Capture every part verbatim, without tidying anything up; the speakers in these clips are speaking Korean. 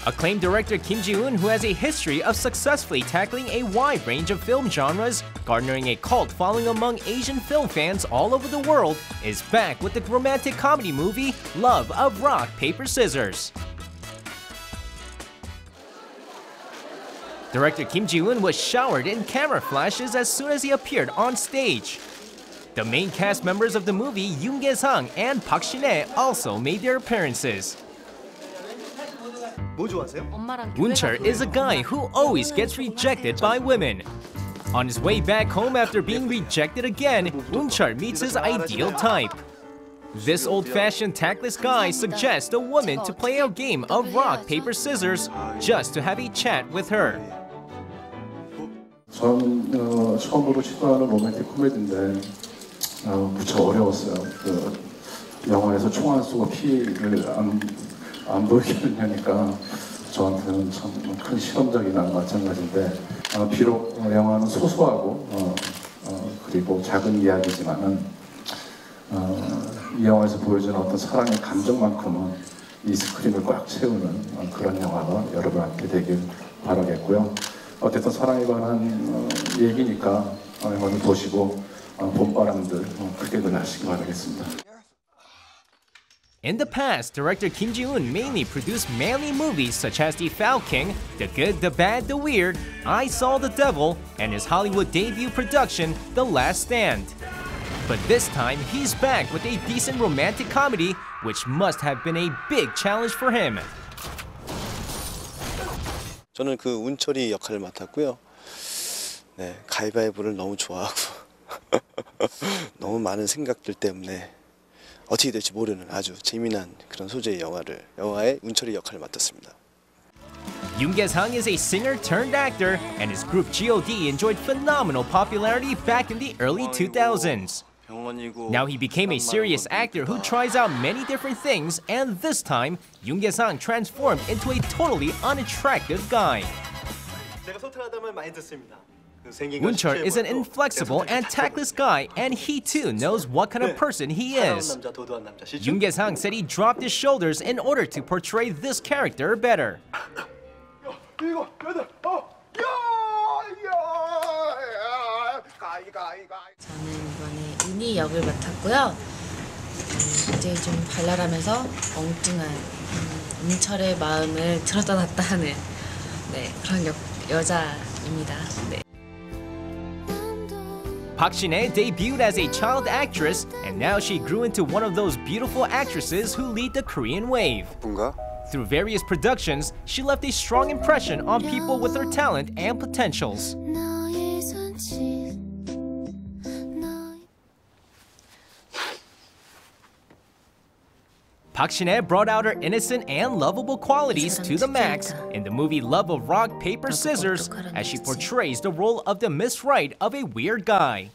Acclaimed director Kim Ji-woon, who has a history of successfully tackling a wide range of film genres, garnering a cult following among Asian film fans all over the world, is back with the romantic comedy movie Love of Rock, Paper, Scissors. Director Kim Ji-woon was showered in camera flashes as soon as he appeared on stage. The main cast members of the movie, Yoon Ge-sang and Park Shin-hye, also made their appearances. Woon-chul is a guy who always gets rejected by women. On his way back home after being rejected again, Woon-chul meets his ideal type. This old-fashioned tactless guy suggests a woman to play a game of rock, paper, scissors just to have a chat with her. 저는 어, 처음으로 시도하는 로맨틱 코미디인데 어, 무척 어려웠어요. 그 영화에서 총 안 쏘고 피를 안, 안 보이게 하니까 저한테는 참 큰 실험적이나 마찬가지인데 어, 비록 영화는 소소하고 어, 어, 그리고 작은 이야기지만은 어, 이 영화에서 보여주는 어떤 사랑의 감정만큼은 이 스크린을 꽉 채우는 어, 그런 영화가 여러분한테 되길 바라겠고요. 어쨌든 사랑에 관한 어, 얘기니까 어, 영화를 보시고 어, 봄바람들 어, 크게들 하시기 바라겠습니다. In the past, director Kim Ji-woon mainly produced manly movies such as The Foul King, The Good, The Bad, The Weird, I Saw the Devil, and his Hollywood debut production, The Last Stand. But this time, he's back with a decent romantic comedy, which must have been a big challenge for him. 저는 그 운철이 역할을 맡았고요. 네, 가위바위보를 너무 좋아하고 너무 많은 생각들 때문에 어떻게 될지 모르는 아주 재미난 그런 소재의 영화를 영화의 운철이 역할을 맡았습니다. Yoon Ge-sang is a singer turned actor, and his group G O D enjoyed phenomenal popularity back in the early two thousands. Now he became a serious actor who tries out many different things, and this time, Yoon Ge-sang transformed into a totally unattractive guy. Woon-chul is an inflexible and tactless guy, and he too knows what kind of person he is. Yoon Ge-sang said he dropped his shoulders in order to portray this character better. 저는 이번에 은희 역을 맡았고요. 굉장히 좀 발랄하면서 엉뚱한 음, 은철의 마음을 들었다 놨다 하는 네, 그런 여, 여자입니다. 네. Park Shin-hye debuted as a child actress, and now she grew into one of those beautiful actresses who lead the Korean wave. Through various productions, she left a strong impression on people with her talent and potentials. Park Shin-hye brought out her innocent and lovable qualities to the max in the movie Love of Rock, Paper, Scissors, as she portrays the role of the Miss Right of a weird guy.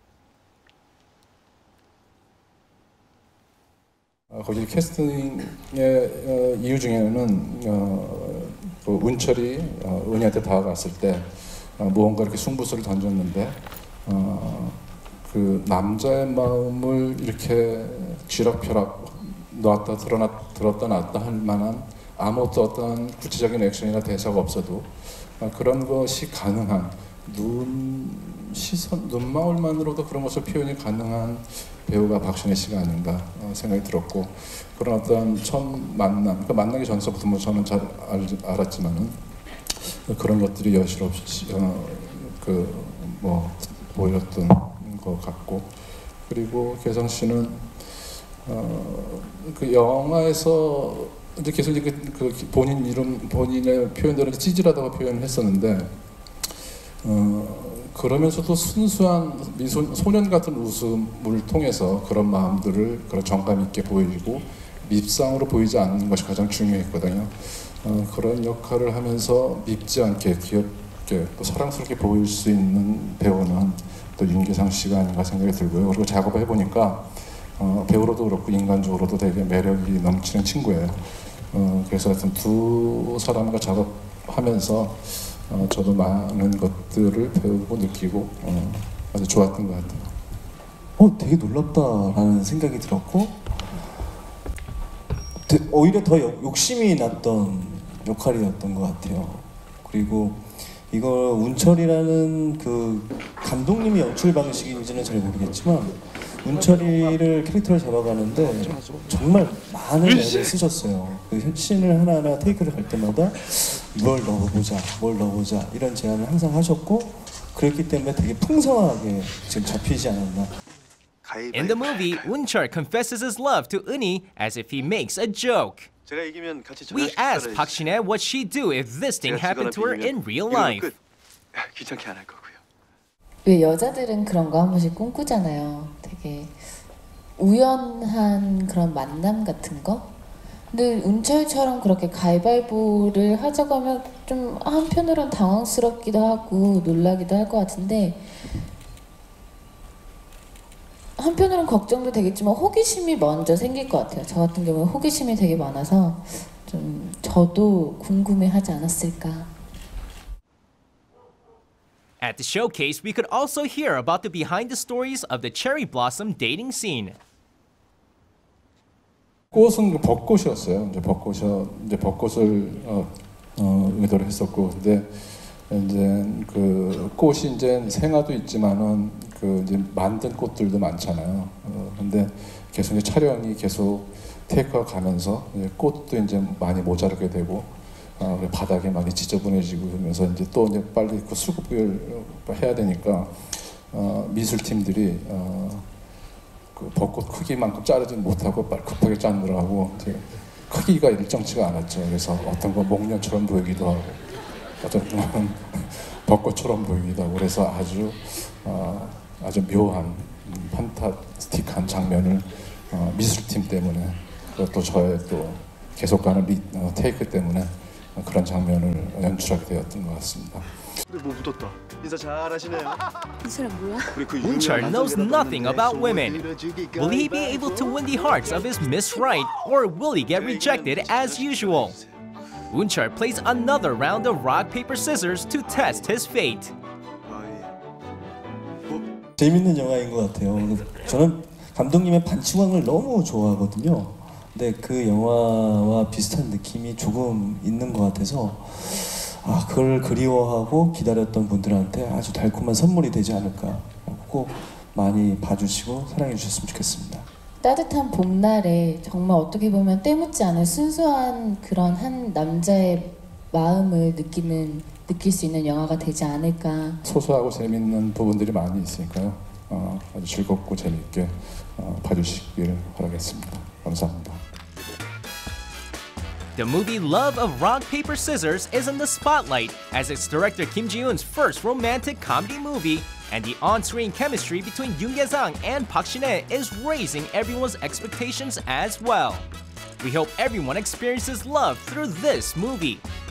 어, 거기 캐스팅의 어, 이유 중에는 어, 그 운철이 어, 은희한테 다가갔을 때 어, 무언가 이렇게 승부수를 던졌는데 어, 그 남자의 마음을 이렇게 쥐락펴락 놓았다 드러났, 들었다 놨다 할 만한 아무것도 어떤 구체적인 액션이나 대사가 없어도 어, 그런 것이 가능한 눈, 시선, 눈망울만으로도 그런 것을 표현이 가능한 배우가 박신혜 씨가 아닌가 어, 생각이 들었고 그런 어떤 처음 만남, 그러니까 만나기 전서부터 뭐 저는 잘 알, 알았지만은 그런 것들이 여실 없이 어, 그 뭐 보였던 것 같고 그리고 개성 씨는 어, 그 영화에서 이제 계속 이제 그, 그 본인 이름, 본인의 표현대로 찌질하다고 표현을 했었는데, 어, 그러면서도 순수한 미소, 소년 같은 웃음을 통해서 그런 마음들을 그런 정감 있게 보이고 밉상으로 보이지 않는 것이 가장 중요했거든요. 어, 그런 역할을 하면서 밉지 않게 귀엽게 또 사랑스럽게 보일 수 있는 배우는 또 윤계상 씨가 아닌가 생각이 들고요. 그리고 작업을 해보니까 어, 배우로도 그렇고 인간적으로도 되게 매력이 넘치는 친구예요. 어, 그래서 하여튼 두 사람과 작업하면서 어, 저도 많은 것들을 배우고 느끼고 어, 아주 좋았던 것 같아요. 어, 되게 놀랍다라는 생각이 들었고 오히려 더 욕심이 났던 역할이었던 것 같아요. 그리고 이거 운철이라는 그 감독님이 연출 방식인지는 잘 모르겠지만 운철이를 캐릭터를 잡아가는데 정말 많은 애를 쓰셨어요. 그 씬을 하나하나 테이크를 갈 때마다 뭘 넣어보자, 뭘 넣어보자 이런 제안을 항상 하셨고 그랬기 때문에 되게 풍성하게 지금 잡히지 않았나. In the movie, Woonchul confesses his love to Eunhee as if he makes a joke. 제가 이기면 같이 We 저녁 asked 식사를 Park Shin-hye what she'd do if this thing happened to her in real life. 귀찮게 안 할 거고요. 왜 여자들은 그런 거 한 번씩 꿈꾸잖아요. 되게 우연한 그런 만남 같은 거? 근데 운철처럼 그렇게 가위바위보를 하자고 하면 좀 한편으로는 당황스럽기도 하고 놀라기도 할 것 같은데 한편으로는 걱정도 되겠지만 호기심이 먼저 생길 것 같아요. 저 같은 경우에 호기심이 되게 많아서 좀 저도 궁금해하지 않았을까. At the showcase, we could also hear about the behind the stories of the cherry blossom dating scene. 꽃은 벚꽃이었어요. 이제 벚꽃이 이제 벚꽃을 어, 어, 의도를 했었고, 근데 이제 그 꽃이 이제 생화도 있지만은 그 이제 만든 꽃들도 많잖아요. 어, 근데 계속 이제 촬영이 계속 테이크가 가면서 이제 꽃도 이제 많이 모자르게 되고, 어, 바닥에 많이 지저분해지고 그러면서 이제 또 이제 빨리 그 수급을 해야 되니까 어, 미술팀들이 어, 그 벚꽃 크기만큼 자르지 못하고 빨리 급하게 자르느라고 이제 크기가 일정치가 않았죠. 그래서 어떤 건 목련처럼 보이기도 하고 어떤 건 벚꽃처럼 보이기도 하고 그래서 아주 어, 아주 묘한 음, 판타스틱한 장면을 어, 미술팀 때문에 또 저의 또 계속 가는 리, 어, 테이크 때문에 그런 장면을 연출하게 되었던 것 같습니다. 근데 뭐 묻었다. 인사 잘하시네요. 이 사람 뭐야? Woonchul knows nothing about women. Will he be able to win the hearts of his Miss Right, or will he get rejected as usual? Woonchul plays another round of rock, paper, scissors to test his fate. 재밌는 영화인 것 같아요. 저는 감독님의 반치광을 너무 좋아하거든요. 근데 그 영화와 비슷한 느낌이 조금 있는 것 같아서 아, 그걸 그리워하고 기다렸던 분들한테 아주 달콤한 선물이 되지 않을까. 꼭 많이 봐주시고 사랑해 주셨으면 좋겠습니다. 따뜻한 봄날에 정말 어떻게 보면 때묻지 않은 순수한 그런 한 남자의 마음을 느끼는 느낄 수 있는 영화가 되지 않을까. 소소하고 재밌는 부분들이 많이 있으니까요. 어, 아주 즐겁고 재밌게 어, 봐주시길 바라겠습니다. 감사합니다. The movie Love of Rock, Paper, Scissors is in the spotlight as its director Kim Ji-hoon's first romantic comedy movie, and the on-screen chemistry between Yoon Ye-sang and Park Shin-hye is raising everyone's expectations as well. We hope everyone experiences love through this movie.